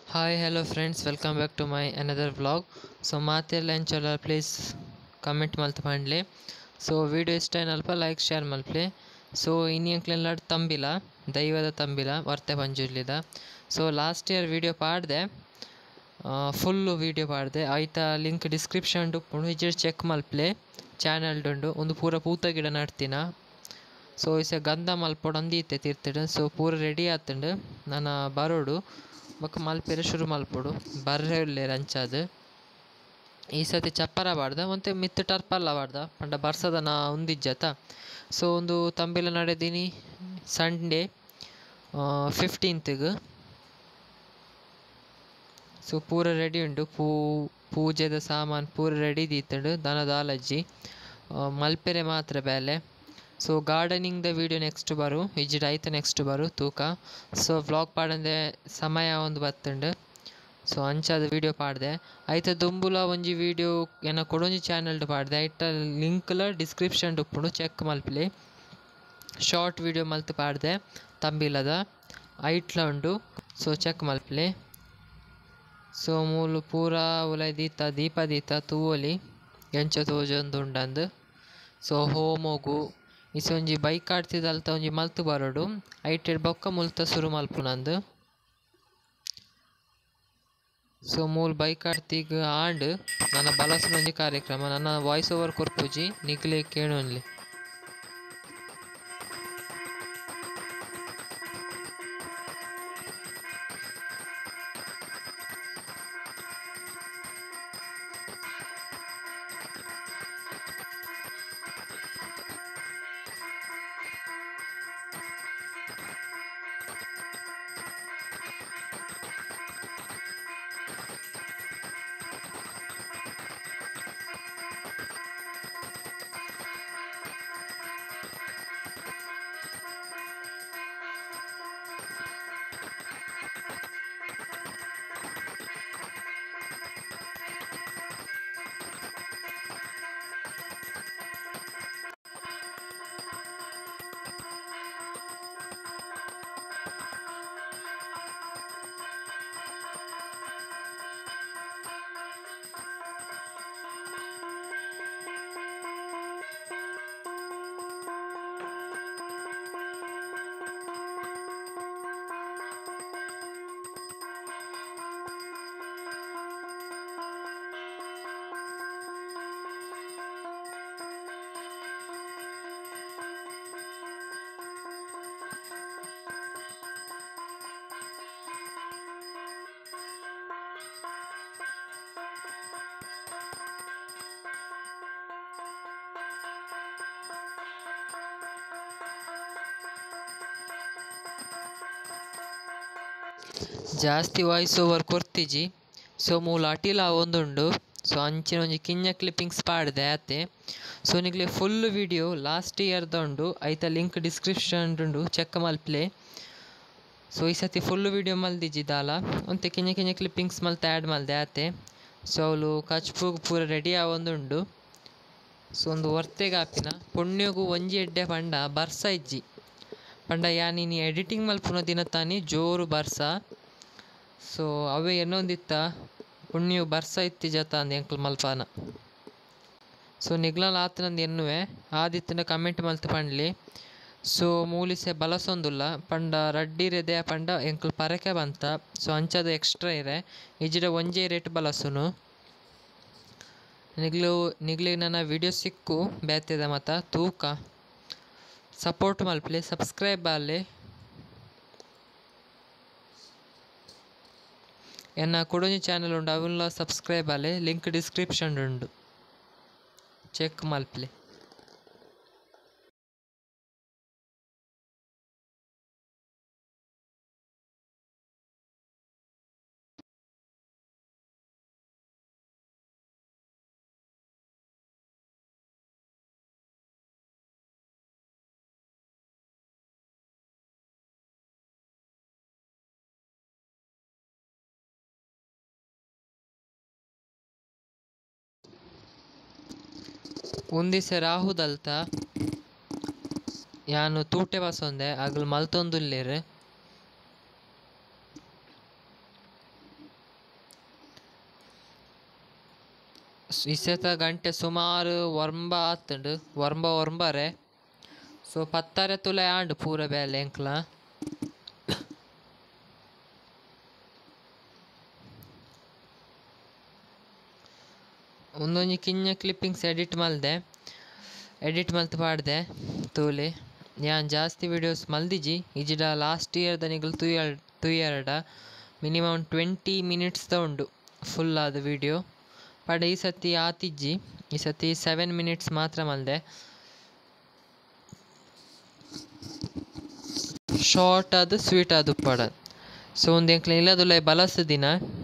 Hi, hello friends, welcome back to my another vlog. So ಮಾತೆಲ್ಲ ಎಂಚಲ please comment ಮಲ್ತು ಪಂಡ್ಲೆ. ಸೊ ವಿಡಿಯೋ ಇಷ್ಟ ಏನಲ್ಪ ಲೈಕ್ ಶೇರ್ ಮಲ್ಪ್ಲೆ. ಸೊ ಇನ್ನಿಯಂಕ್ಲೆಲ್ಲ ತಂಬಿಲ ದೈವದ ತಂಬಿಲ ವರ್ತೆ ಪಂಜುರ್ಲಿದ. ಸೊ ಲಾಸ್ಟ್ ಇಯರ್ ವಿಡಿಯೋ ಪಾಡ್ದೆ, ಫುಲ್ಲು ವಿಡಿಯೋ ಪಾಡ್ದೆ ಆಯ್ತಾ. ಲಿಂಕ್ ಡಿಸ್ಕ್ರಿಪ್ಷನ್ ಉಪ್ಪುಂಡು ಇಜ್ಜಿ ಚೆಕ್ ಮಲ್ಪ್ಲೆ. ಚಾನಲ್ಡುಂಡು ಒಂದು ಪೂರ ಪೂತ ಗಿಡ ನಡ್ತಿನ. ಸೊ ಇಸ ಗಂಧ ಮಲ್ಪೊಡು ಅಂದೀತೆ ತೀರ್ತಿಡು. ಸೊ ಪೂರ ರೆಡಿ ಆತುಂಡು ನಾನು ಬರೋಡು ಬೊಕ್ಕ ಮಲ್ಪೆರೆ ಶುರು ಮಲ್ಪೊಡು ಬರ್ರೆ ಉಲ್ಲೇರು ಅಂಚಾದು. ಈ ಸತಿ ಚಪ್ಪರ ಬಾಡ್ದ ಮತ್ತು ಮಿತ್ತು ಟರ್ಪಲ್ಲ ಬಾಡ್ದ ಪಂಡ ಬರ್ಸದ ನಾ ಉಂದಿಜ್ಜತ. ಸೊ ಒಂದು ತಂಬಿಲ ನಡೆದೀನಿ ಸಂಡೇ 15th. ಸೊ ಪೂರ ರೆಡಿ ಉಂಡು, ಪೂಜೆದ ಸಾಮಾನು ಪೂರ ರೆಡಿ ದೀತುಂಡು. ದನದ ಆಲಜ್ಜಿ ಮಲ್ಪೆರೆ ಮಾತ್ರ ಬೇಲೆ. ಸೊ ಗಾರ್ಡನಿಂಗ್ದ ವೀಡಿಯೋ ನೆಕ್ಸ್ಟ್ ಬರು ಇಜ್ಜಿಡ್ ಆಯ್ತು ನೆಕ್ಸ್ಟ್ ಬರು ತೂಕ. ಸೊ ವ್ಲಾಗ್ ಪಾಡಂದೆ ಸಮಯ ಒಂದು ಬತ್ತುಂಡು. ಸೊ ಅಂಚಾದ ವೀಡಿಯೋ ಪಾಡ್ದೆ ಆಯ್ತು. ದುಂಬುಲ ಒಂಜಿ ವೀಡಿಯೋ ಏನ ಕೊಡೊಂಜಿ ಚಾನಲ್ಡು ಪಾಡ್ದೆ ಐಟ ಲಿಂಕ್ಲ ಡಿಸ್ಕ್ರಿಪ್ಷನ್ ಉಪ್ಪುಂಡು ಚೆಕ್ ಮಲ್ಪಲಿ. ಶಾರ್ಟ್ ವೀಡಿಯೋ ಮಲ್ತು ಪಾಡ್ದೆ ತಂಬಿಲದ ಐಟ್ಲ ಉಂಡು. So check ಮಲ್ಪಲಿ. ಸೊ ಮೂಲು ಪೂರ ಉಲೈ ದೀಪ ದೀತ ತೂವೊಲಿ ಎಂಚ ತೋಜೊಂದು ಉಂಡಂದು. ಸೊ ಹೋಮೋಗು ಇಸ ಒಂಜಿ ಬೈಕ್ ಆಡ್ತಿದ್ದಲ್ತ ಒಂಜಿ ಮಲ್ತು ಬರೋಡು ಐಟೆಡ್ ಬೊಕ್ಕ ಮುಲ್ತ ಸುರು ಮಲ್ಪುನಂದು. ಸೊ ಮೂಲು ಬೈಕ್ ಆಡ್ತಿಗ ಆಂಡ್ ನನ್ನ ಬಲಸಿನ ಒಂಜಿ ಕಾರ್ಯಕ್ರಮ ನನ್ನ ವಾಯ್ಸ್ ಓವರ್ ಕೊರ್ಪುಜಿ ನಿಗ್ಲೆ ಕೇಳೋನ್ಲಿ. ಜಾಸ್ತಿ ವಾಯ್ಸ್ ಓವರ್ ಕೊರ್ತಿಜಿ. ಸೊ ಮೂಲ ಅಟಿಲ ಒಂದುಂಡು. ಸೊ ಅಂಚಿನ ಒಂಜಿ ಕಿಂಜ ಕ್ಲಿಪ್ಪಿಂಗ್ಸ್ ಪಾಡ್ದೆ ಆತೆ. ಸೊ ನಿಗ್ಲೆ ಫುಲ್ ವಿಡಿಯೋ ಲಾಸ್ಟ್ ಇಯರ್ದ ಉಂಡು ಐತ ಲಿಂಕ್ ಡಿಸ್ಕ್ರಿಪ್ಷನ್ ಉಂಡು ಚೆಕ್ ಮಲ್ಪ್ಲೆ. ಸೊ ಈ ಸತಿ ಫುಲ್ ವಿಡಿಯೋ ಮಲ್ದಿಜ್ಜಿದಾಲ ಒಂತೆ ಕಿಂಜ ಕಿಂಜ ಕ್ಲಿಪ್ಪಿಂಗ್ಸ್ ಮಲ್ತ ಆ್ಯಡ್ ಮಲ್ದೆ ಆತೆ. ಸೊ ಅವಳು ಕಚ್ಪುಗು ಪೂರ ರೆಡಿ ಆವೊಂದುಂಡು. ಸೊ ಒಂದು ಹೊರ್ತೆಗೆ ಆಪಿನ ಪುಣ್ಯಗೂ ಒಂಜಿ ಎಡ್ಡೆ ಪಂಡ ಬರ್ಸ ಇಜ್ಜಿ ಪಂಡ ಯಾನಿನಿ ಎಡಿಟಿಂಗ್ ಮಲ್ಪುನ ದಿನ ತಾನಿ ಜೋರು ಬರ್ಸ. ಸೊ ಅವೇ ಇನ್ನೊಂದಿತ್ತ ಪುಣ್ಯವು ಬರ್ಸ ಇತ್ತಿ ಜತ ಅಂದ ಎಂಕ್ಲು ಮಲ್ಪಾನ. ಸೊ ನಿಗ್ಲಲ್ ಆತನಂದು ಎನ್ನುವೆ ಆದಿತ್ತನ ಕಮೆಂಟ್ ಮಲ್ತು ಪಂಡ್ಲಿ. ಸೊ ಮೂಲಿಸೆ ಬಲಸೊಂದುಲ್ಲ ಪಂಡ ರಡ್ಡಿರೆದೆ ಪಂಡ ಎಂಕ್ಲು ಪರಕೆ ಬಂತ. ಸೊ ಅಂಚದ ಎಕ್ಸ್ಟ್ರಾ ಇರೆ ಇಜ್ಜಿಡ ಒಂಜೇ ರೇಟ್ ಬಲಸುನು. ನಿಗ್ಲಿಗೆ ನನ್ನ ವಿಡಿಯೋ ಸಿಕ್ಕು ಬೇತೆದ ಮತ ತೂಕ ಸಪೋರ್ಟ್ ಮಲ್ಪಲೆ ಸಬ್ಸ್ಕ್ರೈಬ್ ಆಲೆ. ಎನ್ನ ಕೊಡೊಂಜಿ ಚಾನಲ್ ಉಂಡು ಅವನ್ಲ ಸಬ್ಸ್ಕ್ರೈಬ್ ಆಲೆ ಲಿಂಕ್ ಡಿಸ್ಕ್ರಿಪ್ಷನ್ ಉಂಡು ಚೆಕ್ ಮಲ್ಪಲೆ. ಒಂದಿಸ ರಾಹುದಲ್ತ ಯಾನು ತೂಟೆ ಬಸೊಂದೆ ಅಗ್ಲು ಮಲ್ತೊಂದುಲ್ಲೆರ್. ಇಸೆತ ಗಂಟೆ ಸುಮಾರು ವರ್ಂಬ ಆತುಂಡು ವರ್ಂಬರೆ ಸೊ 10 ತುಲೆ ಆಂಡು ಪೂರ ಬೇಲೆ ಎಂಕ್ಲ ಒಂದೊಂಜಿ ಕಿಂಜ ಕ್ಲಿಪ್ಪಿಂಗ್ಸ್ ಎಡಿಟ್ ಮಲ್ತು ಪಾಡ್ದೆ ತೂಲೆ ಯಾನ್ ಜಾಸ್ತಿ ವಿಡಿಯೋಸ್ ಮಲ್ದಿಜಿ ಇಜಿಡ ಲಾಸ್ಟ್ ಇಯರ್ದ ನಿಗಲು ತೂಯರ್ಡ ಮಿನಿಮಮ್ 20 ಮಿನಿಟ್ಸ್ ಉಂಡು ಫುಲ್ ಆದ ವಿಡಿಯೋ ಪಂಡ ಈ ಸತಿ ಆತಿಜ್ಜಿ ಈ ಸತಿ 7 ಮಿನಿಟ್ಸ್ ಮಾತ್ರ ಮಲ್ದೆ ಶಾರ್ಟ್ ಅದು ಸ್ವೀಟ್ ಅದು ಪಡ ಸೊ ಒಂದು ಎಂಕ್ಲೆ ಇಲ್ಲದುಲ್ಲ ಬಲಸ ದಿನ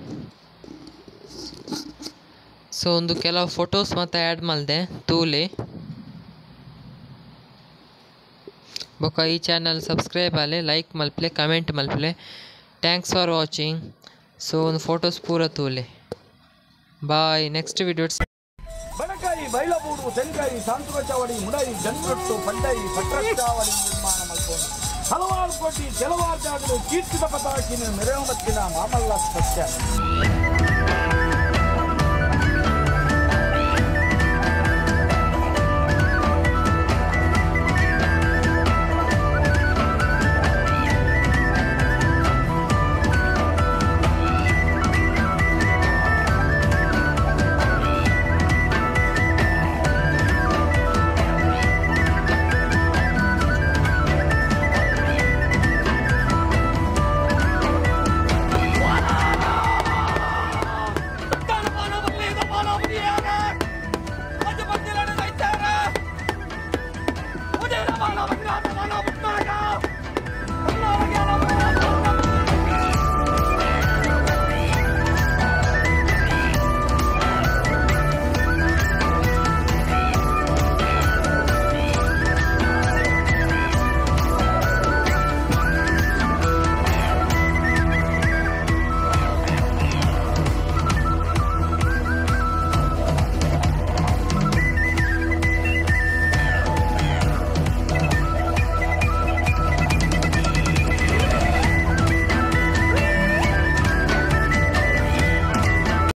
ಸೊ ಒಂದು ಕೆಲವು ಫೋಟೋಸ್ ಮತ್ತು ಆ್ಯಡ್ ಮಲ್ದೆ ತೂಲೆ ಬೊಕ ಈ ಚಾನಲ್ ಸಬ್ಸ್ಕ್ರೈಬ್ ಆಲೆ ಲೈಕ್ ಮಲ್ಪಲೆ ಕಮೆಂಟ್ ಮಲ್ಪಲೆ ಥ್ಯಾಂಕ್ಸ್ ಫಾರ್ ವಾಚಿಂಗ್ ಸೊ ಒಂದು ಫೋಟೋಸ್ ಪೂರ ತೂಲೆ ಬಾಯ್ ನೆಕ್ಸ್ಟ್ ವಿಡಿಯೋ ಬಣಕಾಯಿ ಬೈಲಬೂಡು ತೆಂಕಾಯಿ ಸಾಂತುಕ ಚಾವಡಿ ಮುಡೈ ಜನ್ರಟ್ಟು ಪಂಡೈ ಪಟ್ರಚಾವಡಿ ನಿರ್ಮಾಣ ಮಲ್ಪೋನು ಹಲವಾರು ಕೋಟಿ ಕೆಲವಾರು ಜಾಗಗಳು ಕೀರ್ತಿದ ಪತಾಕಿನ ಮೆರೆಯುಮತ್ತಿನ ಮಾಮಲ್ಲ ಸತ್ಯ